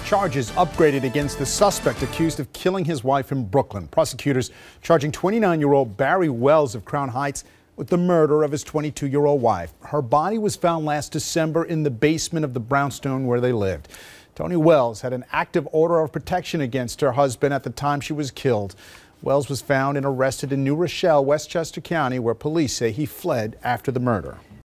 Charges upgraded against the suspect accused of killing his wife in Brooklyn. Prosecutors charging 29-year-old Barry Wells of Crown Heights with the murder of his 22-year-old wife. Her body was found last December in the basement of the brownstone where they lived. Tony Wells had an active order of protection against her husband at the time she was killed. Wells was found and arrested in New Rochelle, Westchester County, where police say he fled after the murder.